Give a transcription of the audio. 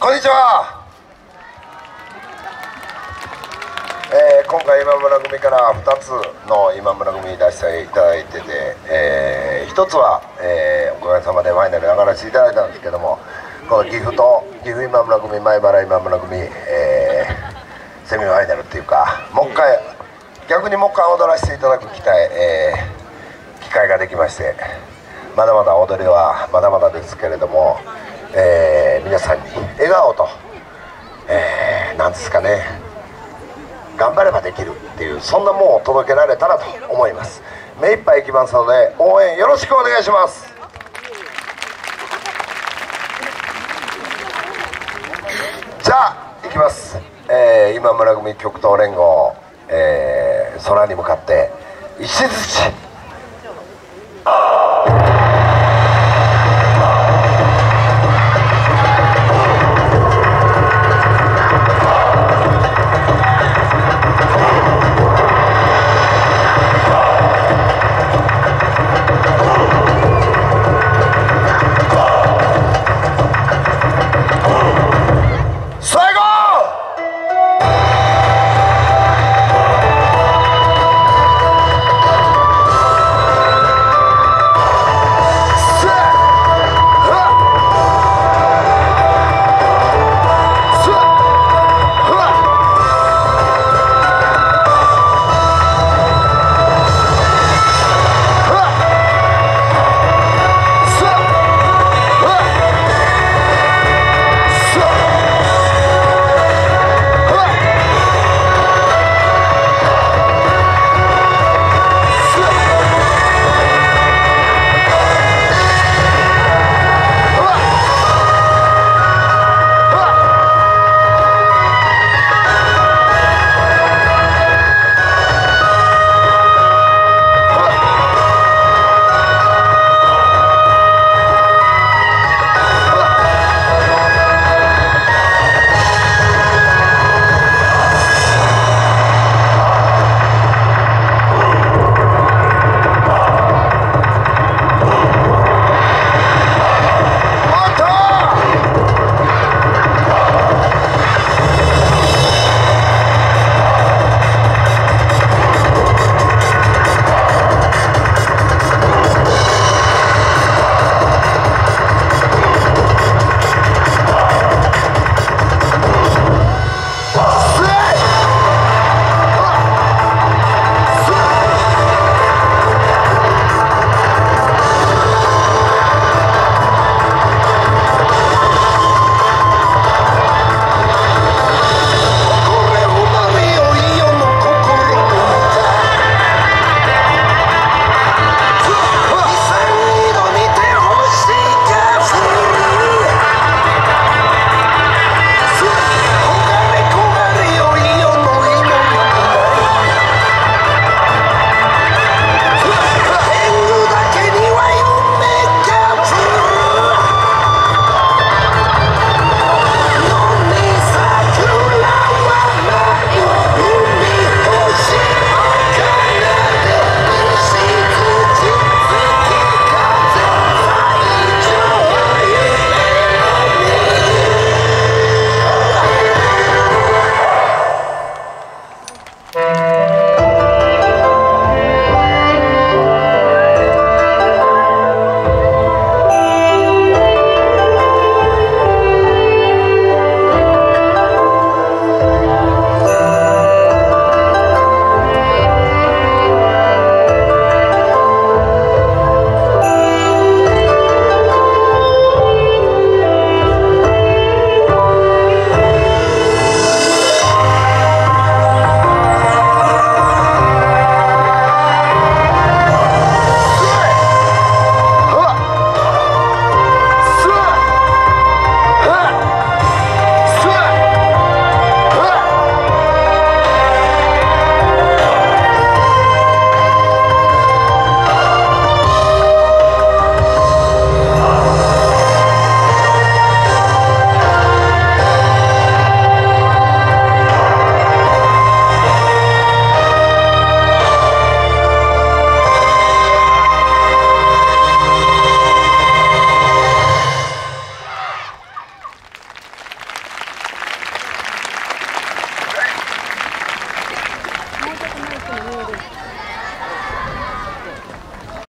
こんにちは。今回今村組から2つの今村組出していただいてて、1つは、おかげさまでファイナル上がらせていただいたんですけども、この岐阜今村組、前原今村組、セミファイナルっていうか、逆にもう一回踊らせていただく機会ができまして、まだまだ踊りはまだまだですけれども、皆さんに笑顔と、なんですかね、頑張ればできるっていう、そんなもんを届けられたらと思います。目いっぱいいきますので、応援よろしくお願いします。じゃあいきます。今村組極東連合、空に向かって石槌。 も見える。